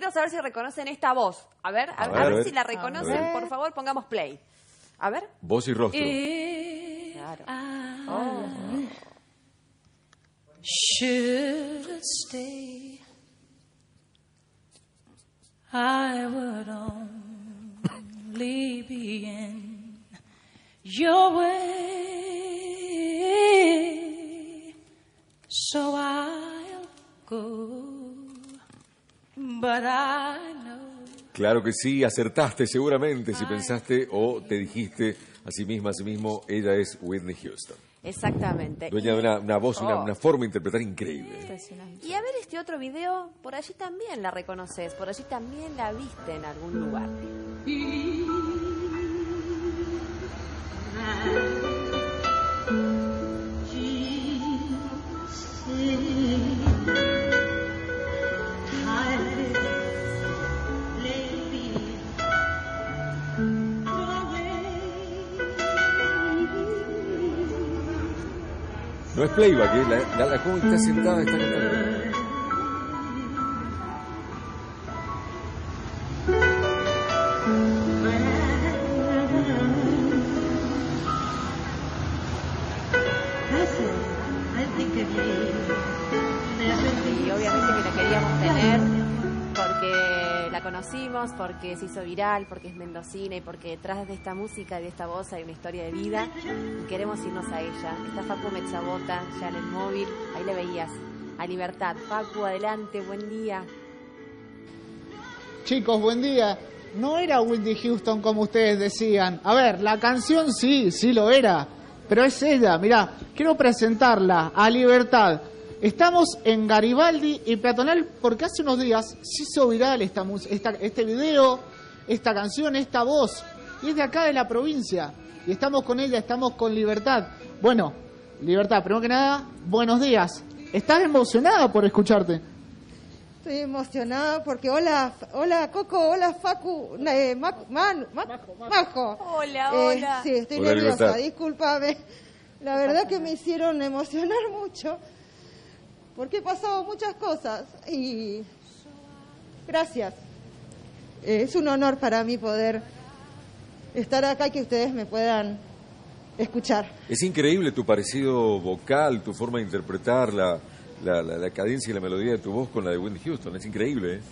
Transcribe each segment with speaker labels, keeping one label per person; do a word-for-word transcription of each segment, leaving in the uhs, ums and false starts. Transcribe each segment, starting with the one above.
Speaker 1: quiero saber si reconocen esta voz. A ver, a,
Speaker 2: a,
Speaker 1: a,
Speaker 2: ver,
Speaker 1: ver,
Speaker 2: a ver
Speaker 1: si la reconocen. Por favor, pongamos play. A ver.
Speaker 2: Voz y rostro.
Speaker 1: Claro. Oh.
Speaker 3: Should stay, I would only be in your way, so I'll go, but I know.
Speaker 2: Claro que sí, acertaste seguramente si pensaste o te dijiste a sí misma, a sí mismo, ella es Whitney Houston.
Speaker 1: Exactamente.
Speaker 2: Dueña de una, una voz,
Speaker 1: Oh.
Speaker 2: una, una forma de interpretar increíble.
Speaker 1: Y a ver este otro video, por allí también la reconoces, por allí también la viste en algún lugar.
Speaker 2: No es playback, ¿eh? la, la, la joven está sentada, está cantando.
Speaker 1: Y obviamente que la queríamos tener porque la conocimos, porque se hizo viral, porque es mendocina y porque detrás de esta música y de esta voz hay una historia de vida y queremos irnos a ella. Está Facu Mezzabota ya en el móvil, ahí le veías, a Libertad. Facu, adelante, buen día.
Speaker 4: Chicos, buen día. No era Whitney Houston como ustedes decían. A ver, la canción sí, sí lo era, pero es ella. Mirá, quiero presentarla a Libertad. Estamos en Garibaldi y Peatonal porque hace unos días se hizo viral esta, esta, este video, esta canción, esta voz. Y es de acá de la provincia. Y estamos con ella, estamos con Libertad. Bueno, Libertad, primero que nada, buenos días. ¿Estás emocionada por escucharte?
Speaker 5: Estoy emocionada porque hola, hola Coco, hola Facu, eh, Mac, Man, Mac, Majo.
Speaker 1: Hola,
Speaker 5: Eh,
Speaker 1: hola.
Speaker 5: sí, estoy
Speaker 2: Hola,
Speaker 5: nerviosa,
Speaker 2: Libertad.
Speaker 5: discúlpame. La verdad que me hicieron emocionar mucho porque he pasado muchas cosas y gracias. Eh, es un honor para mí poder estar acá y que ustedes me puedan escuchar.
Speaker 2: Es increíble tu parecido vocal, tu forma de interpretar la, la, la, la cadencia y la melodía de tu voz con la de Whitney Houston. Es increíble, ¿eh?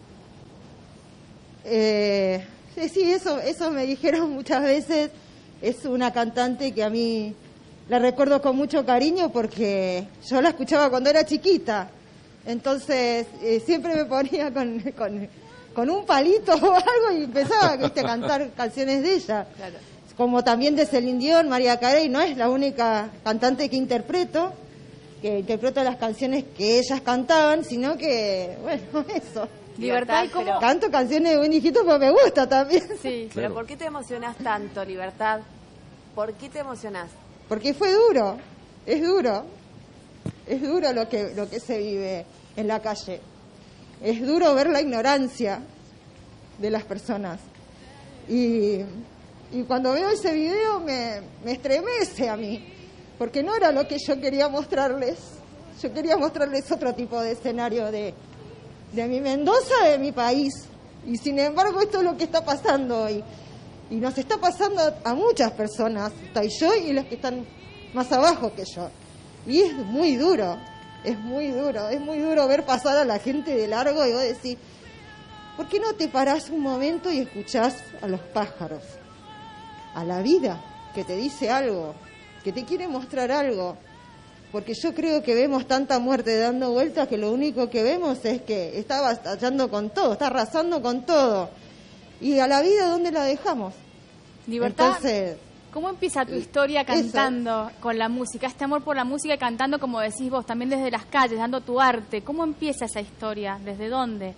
Speaker 5: Eh, sí, sí, eso, eso me dijeron muchas veces. Es una cantante que a mí la recuerdo con mucho cariño porque yo la escuchaba cuando era chiquita. Entonces eh, siempre me ponía con, con, con un palito o algo y empezaba, ¿viste?, a cantar canciones de ella.
Speaker 1: Claro.
Speaker 5: Como también de Celine Dion, María Carey. No es la única cantante que interpreto, que interpreto las canciones que ellas cantaban, sino que, bueno, eso.
Speaker 1: Libertad, ¿y cómo?
Speaker 5: Canto canciones de Whitney Houston porque me gusta también.
Speaker 1: Sí,
Speaker 2: Claro.
Speaker 1: pero ¿por qué te emocionás tanto, Libertad? ¿Por qué te emocionás?
Speaker 5: Porque fue duro, es duro, es duro lo que, lo que se vive en la calle. Es duro ver la ignorancia de las personas. Y, y cuando veo ese video me, me estremece a mí, porque no era lo que yo quería mostrarles. Yo quería mostrarles otro tipo de escenario de, de mi Mendoza, de mi país. Y sin embargo esto es lo que está pasando hoy. Y nos está pasando a muchas personas, estoy yo y los que están más abajo que yo. Y es muy duro, es muy duro, es muy duro ver pasar a la gente de largo y vos decís, ¿por qué no te parás un momento y escuchás a los pájaros? A la vida, que te dice algo, que te quiere mostrar algo. Porque yo creo que vemos tanta muerte dando vueltas que lo único que vemos es que está batallando con todo, está arrasando con todo. ¿Y a la vida dónde la dejamos?
Speaker 6: Libertad,
Speaker 5: Entonces,
Speaker 6: ¿cómo empieza tu historia cantando con la música? Este amor por la música y cantando, como decís vos, también desde las calles, dando tu arte. ¿Cómo empieza esa historia? ¿Desde dónde?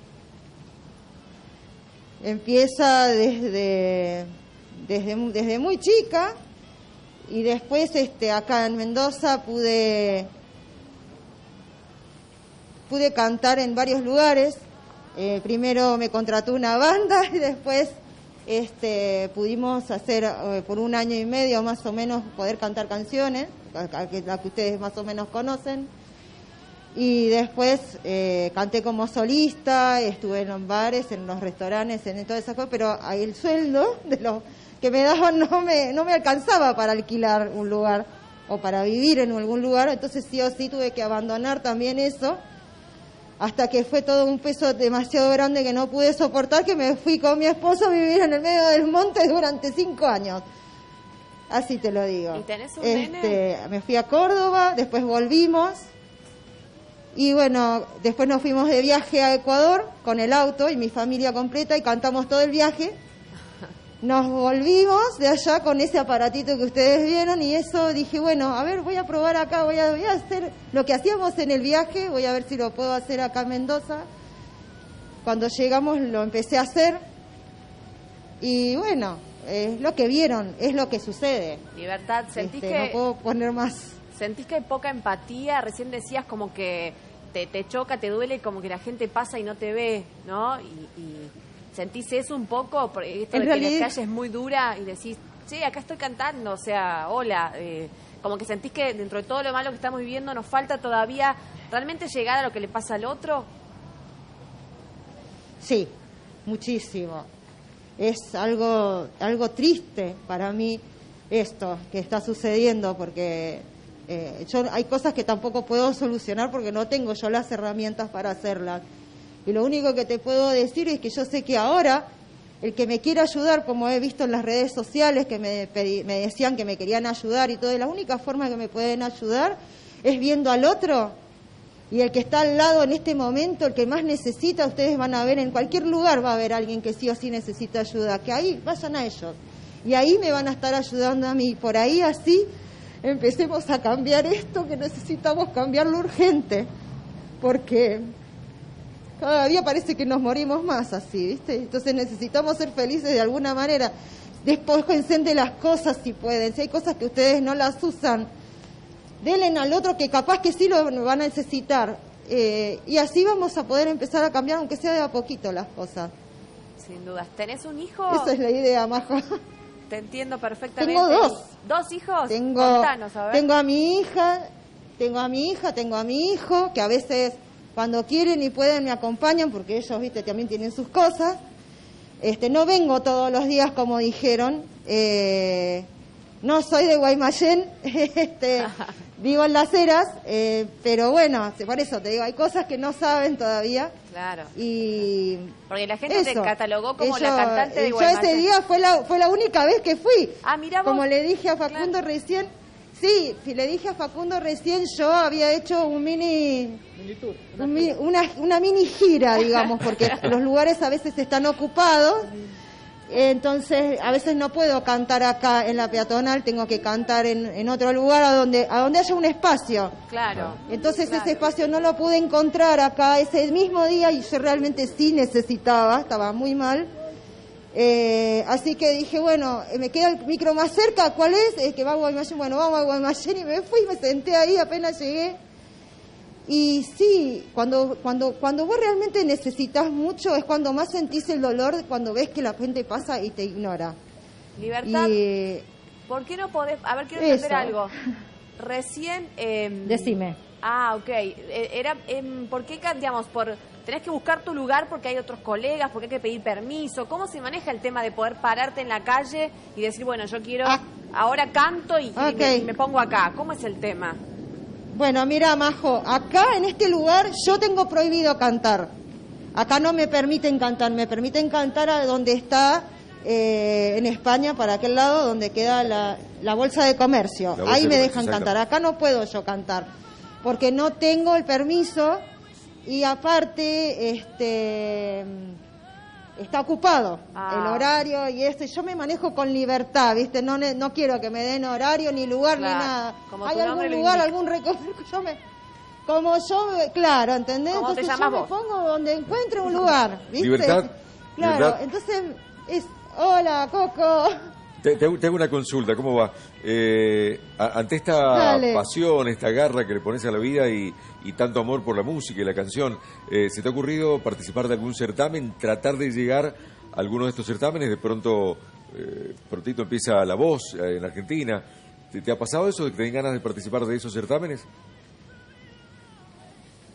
Speaker 5: empieza desde, desde, desde muy chica y después este, acá en Mendoza pude, pude cantar en varios lugares. Eh, primero me contrató una banda y después este, pudimos hacer eh, por un año y medio más o menos poder cantar canciones, la que, la que ustedes más o menos conocen. Y después eh, canté como solista, estuve en los bares, en los restaurantes, en todas esas cosas, pero ahí el sueldo de lo que me daban no me, no me alcanzaba para alquilar un lugar o para vivir en algún lugar, entonces sí o sí tuve que abandonar también eso, hasta que fue todo un peso demasiado grande que no pude soportar, que me fui con mi esposo a vivir en el medio del monte durante cinco años. Así te lo digo.
Speaker 1: ¿Y tenés un
Speaker 5: este,
Speaker 1: nene?
Speaker 5: Me fui a Córdoba, después volvimos. Y bueno, después nos fuimos de viaje a Ecuador con el auto y mi familia completa y cantamos todo el viaje. Nos volvimos de allá con ese aparatito que ustedes vieron y eso dije, bueno, a ver, voy a probar acá, voy a, voy a hacer lo que hacíamos en el viaje, voy a ver si lo puedo hacer acá en Mendoza. Cuando llegamos lo empecé a hacer y bueno, es lo que vieron, es lo que sucede.
Speaker 1: Libertad, ¿sentís
Speaker 5: Este,
Speaker 1: que
Speaker 5: no puedo poner más.
Speaker 1: sentís que hay poca empatía? Recién decías como que te, te choca, te duele, como que la gente pasa y no te ve, ¿no? Y, y ¿sentís eso un poco? Porque esto
Speaker 5: En
Speaker 1: de
Speaker 5: realidad-
Speaker 1: que la calle es muy dura y decís, sí, acá estoy cantando, o sea, hola. Eh, como que sentís que dentro de todo lo malo que estamos viviendo nos falta todavía realmente llegar a lo que le pasa al otro.
Speaker 5: Sí, muchísimo. Es algo, algo triste para mí esto que está sucediendo porque eh, yo hay cosas que tampoco puedo solucionar porque no tengo yo las herramientas para hacerlas. Y lo único que te puedo decir es que yo sé que ahora el que me quiera ayudar, como he visto en las redes sociales que me, pedi- me decían que me querían ayudar y todo, y la única forma que me pueden ayudar es viendo al otro. Y el que está al lado en este momento, el que más necesita, ustedes van a ver, en cualquier lugar va a haber alguien que sí o sí necesita ayuda, que ahí vayan a ellos. Y ahí me van a estar ayudando a mí. Por ahí así empecemos a cambiar esto que necesitamos cambiarlo urgente. Porque cada día parece que nos morimos más así, ¿viste? Entonces necesitamos ser felices de alguna manera. Despójense de las cosas si pueden. Si hay cosas que ustedes no las usan, denle al otro que capaz que sí lo van a necesitar. Eh, y así vamos a poder empezar a cambiar, aunque sea de a poquito, las cosas.
Speaker 1: Sin dudas. ¿Tenés un hijo?
Speaker 5: Esa es la idea, Maja.
Speaker 1: Te entiendo perfectamente.
Speaker 5: Tengo dos.
Speaker 1: ¿Dos hijos?
Speaker 5: Tengo,
Speaker 1: Contanos, a ver.
Speaker 5: tengo a mi hija, tengo a mi hija, tengo a mi hijo, que a veces cuando quieren y pueden me acompañan, porque ellos, viste, también tienen sus cosas. Este, no vengo todos los días, como dijeron. Eh, no soy de Guaymallén, este, vivo en Las Heras, eh, pero bueno, por eso te digo, hay cosas que no saben todavía.
Speaker 1: Claro.
Speaker 5: Y
Speaker 1: Porque la gente te
Speaker 5: eso.
Speaker 1: catalogó como
Speaker 5: Ellos-
Speaker 1: la cantante de
Speaker 5: yo
Speaker 1: Guaymallén.
Speaker 5: ese día fue la, fue la única vez que fui.
Speaker 1: Ah, mira vos.
Speaker 5: Como le dije a Facundo recién, sí, si le dije a Facundo recién, yo había hecho un mini, un mi- una, una mini gira, digamos, porque los lugares a veces están ocupados. Entonces, a veces no puedo cantar acá en la peatonal, tengo que cantar en, en otro lugar a donde, a donde haya un espacio.
Speaker 1: Claro.
Speaker 5: Entonces
Speaker 1: Claro.
Speaker 5: ese espacio no lo pude encontrar acá ese mismo día y yo realmente sí necesitaba, estaba muy mal. Eh, así que dije, bueno, eh, me queda el micro más cerca, ¿cuál es? Es que va a Guaymallén, bueno, vamos a Guaymallén y me fui, me senté ahí, apenas llegué. Y sí, cuando, cuando, cuando vos realmente necesitas mucho es cuando más sentís el dolor, cuando ves que la gente pasa y te ignora.
Speaker 1: Libertad,
Speaker 5: Y
Speaker 1: ¿por qué no podés...? A ver, quiero
Speaker 5: Eso.
Speaker 1: entender algo. Recién... eh,
Speaker 5: decime.
Speaker 1: Ah, ok. Eh, Era, em, ¿por qué, ca- digamos, por tenés que buscar tu lugar porque hay otros colegas, porque hay que pedir permiso? ¿Cómo se maneja el tema de poder pararte en la calle y decir, bueno, yo quiero,
Speaker 5: Ah.
Speaker 1: ahora canto y, y
Speaker 5: Ok.
Speaker 1: me, y me pongo acá? ¿Cómo es el tema?
Speaker 5: Bueno, mira, Majo, acá en este lugar yo tengo prohibido cantar. Acá no me permiten cantar, me permiten cantar a donde está, eh, en España, para aquel lado, donde queda la, la bolsa de comercio.
Speaker 2: La bolsa
Speaker 5: Ahí
Speaker 2: de
Speaker 5: me
Speaker 2: comercio,
Speaker 5: dejan
Speaker 2: exacto.
Speaker 5: cantar. Acá no puedo yo cantar, porque no tengo el permiso y aparte, este... está ocupado
Speaker 1: Ah.
Speaker 5: el horario y esto, y yo me manejo con libertad, ¿viste? No ne- no quiero que me den horario ni lugar
Speaker 1: Claro,
Speaker 5: ni nada.
Speaker 1: como
Speaker 5: ¿Hay
Speaker 1: tu nombre
Speaker 5: algún
Speaker 1: lo
Speaker 5: lugar,
Speaker 1: indica.
Speaker 5: algún recorrido? Yo me como yo, me- claro, ¿entendés?
Speaker 1: ¿Cómo te
Speaker 5: Entonces
Speaker 1: llamas
Speaker 5: yo
Speaker 1: vos?
Speaker 5: me pongo donde encuentre un lugar, ¿viste?
Speaker 2: Libertad,
Speaker 5: Claro,
Speaker 2: libertad.
Speaker 5: entonces es hola, Coco.
Speaker 2: Te, te hago te hago una consulta, ¿cómo va? Eh, a- ante esta
Speaker 5: Dale.
Speaker 2: pasión, esta garra que le pones a la vida y, y tanto amor por la música y la canción, eh, ¿se te ha ocurrido participar de algún certamen, tratar de llegar a alguno de estos certámenes? De pronto, eh, prontito empieza La Voz eh, en Argentina. ¿Te, te ha pasado eso, de que tenés ganas de participar de esos certámenes?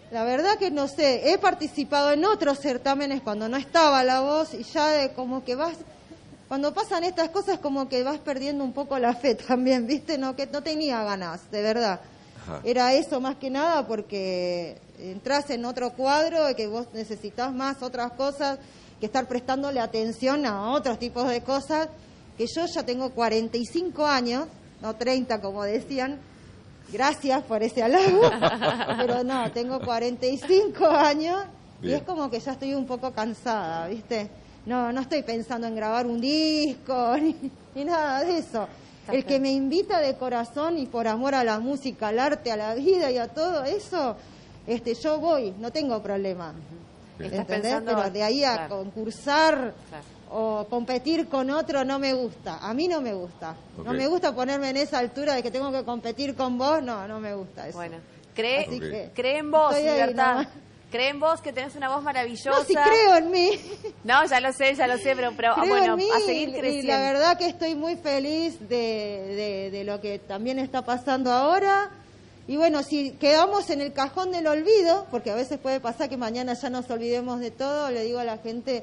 Speaker 5: La verdad que no sé, he participado en otros certámenes cuando no estaba La Voz y ya de como que vas, cuando pasan estas cosas como que vas perdiendo un poco la fe también, ¿viste? No, que no tenía ganas, de verdad. Ajá. Era eso más que nada porque entras en otro cuadro y que vos necesitas más otras cosas, que estar prestándole atención a otros tipos de cosas, que yo ya tengo cuarenta y cinco años, no treinta como decían. Gracias por ese halago, pero no, tengo cuarenta y cinco años. Bien. Y es como que ya estoy un poco cansada, ¿viste? No, no estoy pensando en grabar un disco ni, ni nada de eso. El que me invita de corazón y por amor a la música, al arte, a la vida y a todo eso, este, yo voy, no tengo problema. ¿Entendés? Pero de ahí a claro. concursar claro. o competir con otro no me gusta. A mí no me gusta. Okay. No me gusta ponerme en esa altura de que tengo que competir con vos. No, no me gusta eso.
Speaker 1: Bueno, cree, okay. que cree en vos, Libertad. Cree en vos, que tenés una voz maravillosa.
Speaker 5: No, si creo en mí.
Speaker 1: No, ya lo sé, ya lo sé, pero, pero bueno, a seguir creciendo.
Speaker 5: Y la verdad que estoy muy feliz de, de, de lo que también está pasando ahora. Y bueno, si quedamos en el cajón del olvido, porque a veces puede pasar que mañana ya nos olvidemos de todo, le digo a la gente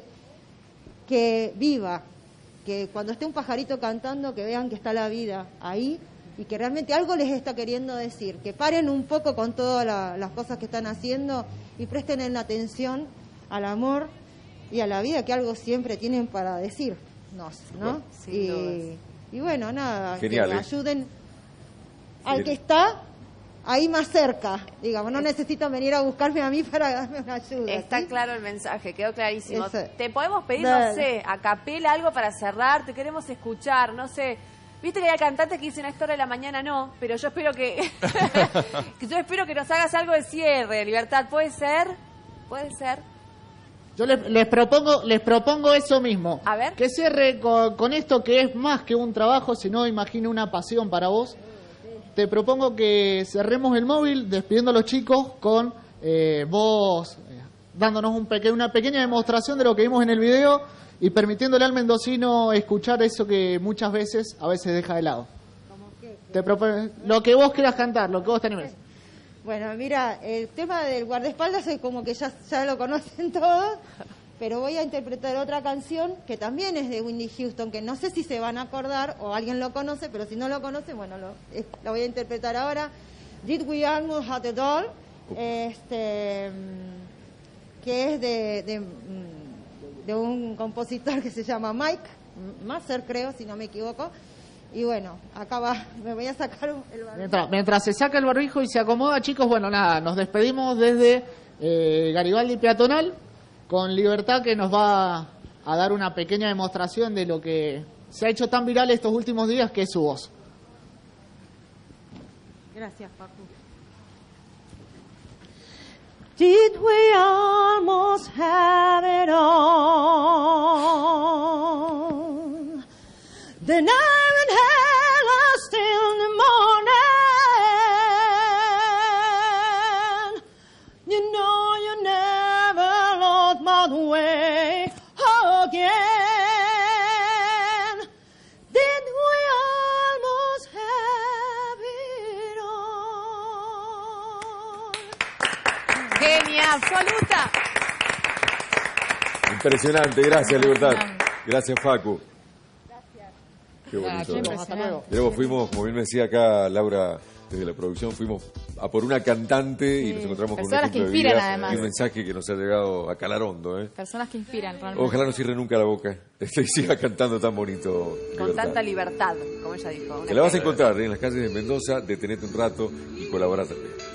Speaker 5: que viva, que cuando esté un pajarito cantando, que vean que está la vida ahí y que realmente algo les está queriendo decir, que paren un poco con todas la, las cosas que están haciendo y presten en atención al amor y a la vida, que algo siempre tienen para decirnos, ¿no? Y, y bueno, nada,
Speaker 2: Genial,
Speaker 5: que
Speaker 2: ¿eh?
Speaker 5: ayuden al que está ahí más cerca, digamos, no necesitan venir a buscarme a mí para darme una ayuda.
Speaker 1: Está
Speaker 5: ¿sí?
Speaker 1: claro el mensaje, quedó clarísimo.
Speaker 5: Eso.
Speaker 1: Te podemos pedir,
Speaker 5: Dale.
Speaker 1: no sé, a capela algo para cerrar, te queremos escuchar, no sé. Viste que hay cantantes que dicen a esta hora de la mañana no, pero yo espero que, que yo espero que nos hagas algo de cierre, Libertad. ¿Puede ser? ¿Puede ser?
Speaker 4: Yo les, les propongo les propongo eso mismo.
Speaker 1: A ver.
Speaker 4: Que cierre con, con esto que es más que un trabajo, sino imagino una pasión para vos. Te propongo que cerremos el móvil despidiendo a los chicos con eh, vos eh, dándonos un peque una pequeña demostración de lo que vimos en el video y permitiéndole al mendocino escuchar eso que muchas veces a veces deja de lado. Te propongo lo que vos quieras cantar, lo que vos te animes.
Speaker 5: Bueno, mira, el tema del guardaespaldas es como que ya, ya lo conocen todos, pero voy a interpretar otra canción que también es de Whitney Houston, que no sé si se van a acordar o alguien lo conoce, pero si no lo conoce, bueno, lo, es, la voy a interpretar ahora. Did We Almost Have a Doll, este, que es de, de, de un compositor que se llama Mike Masser, creo, si no me equivoco. Y bueno, acá va, me voy a sacar el barbijo.
Speaker 4: Mientras, mientras se saca el barbijo y se acomoda, chicos, bueno, nada, nos despedimos desde eh, Garibaldi Peatonal, con Libertad, que nos va a dar una pequeña demostración de lo que se ha hecho tan viral estos últimos días, que es su voz.
Speaker 5: Gracias, Paco. Did we almost have it all? The night and hell are still in the morning. You know you never lost my way again. Did we almost have it all?
Speaker 1: Genia absoluta.
Speaker 2: Impresionante, gracias Libertad. Gracias Facu. Qué bonito.
Speaker 4: Gracias, hasta luego.
Speaker 2: Luego fuimos, como bien me decía acá Laura desde la producción, fuimos a por una cantante sí. y nos encontramos
Speaker 6: Personas
Speaker 2: con un ejemplo
Speaker 6: que inspiran,
Speaker 2: de vida
Speaker 6: además.
Speaker 2: y un mensaje que nos ha llegado a calar hondo. ¿eh?
Speaker 6: Personas que inspiran realmente.
Speaker 2: Ojalá no cierre nunca la boca y siga cantando tan bonito.
Speaker 1: Con
Speaker 2: Libertad.
Speaker 1: tanta libertad, como ella dijo.
Speaker 2: Que la vas a encontrar ¿eh? en las calles de Mendoza, detenete un rato y colaborar también.